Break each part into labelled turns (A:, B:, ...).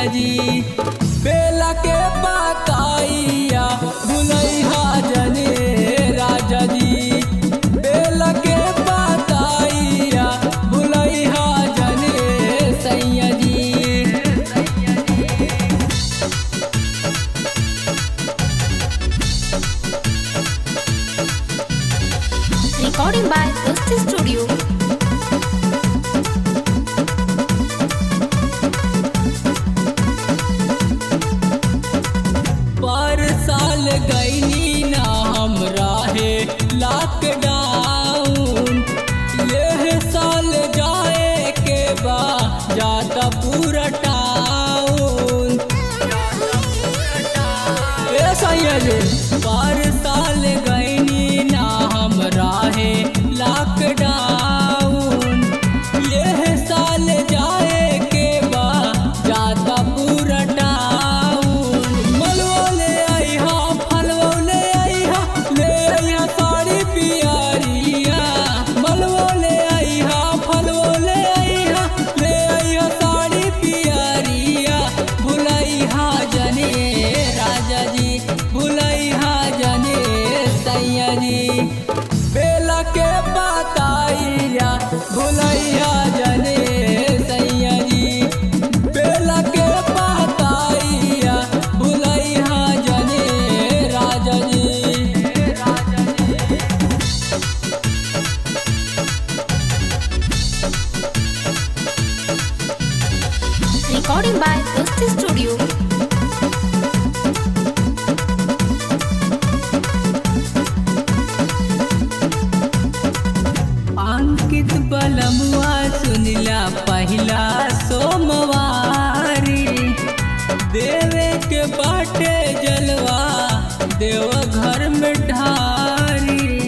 A: सैया जी। बेला के पकाइया भुलैया जने राजा जी। बेला के पकाइया भुलैया जने सैया जी।
B: Recording by Dosti Studio.
A: पर साल गईनी ना हम राहे लॉकडाउन। यह साल जाए के बा जाता पूरा टाउन। ए सैया जी पर साल गईनी ना हम राहे लॉकडाउन। यह साल जाए के बा जाता पूरा टाउन। मलवो ले आई हा फलवो ले आई हा ले आई हा साड़ी पियरिया। मलवो ले आई हा फलवो ले आई हा ले आई हा साड़ी पियरिया। भुलैया जने राजा जी भुलैया जने सैया जी। बेला के पताइया भुलैया जने सैया जी। बेला के पताइया भुलैया जने राजा जी।
B: Recording by Dosti Studio.
A: Ankit बलमुआ सुनिला पहिला सोमवारी। देवे के बाटे जलवा देव घर में ढारी।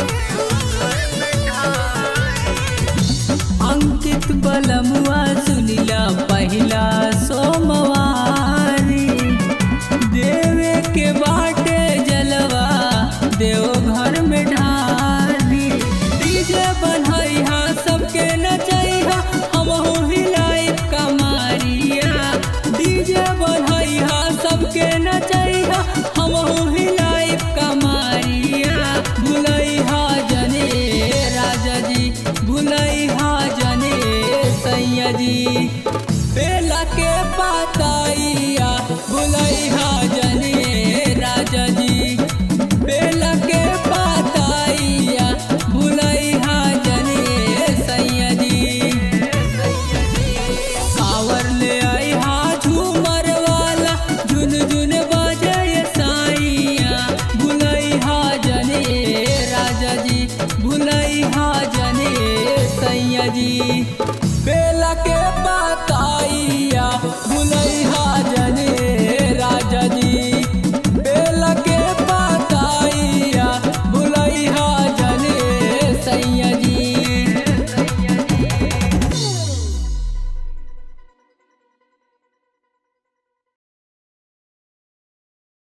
A: अंकित बलमुआ सुनिला पहिला सोमवारी। देवे के बाटे जलवा देव घर में ढारी। डीजे बनैहा सबके नचैहा हमहू हिलाइब कमरिया। डीजे बनैहा सबके नचैहा हमहू हिलाइब कमरिया। भुलैया जने राजा जी भुलैया जने सैया जी। बेला के पताइया भुलैया जने राजा जी। बेला के पताइया भुलैया जने सैया जी। कावर ले आई हा झूमर वाला झुन झुन बजे साइया। भुलैया जने राजा जी भुलैया जने सैया जी। बेला के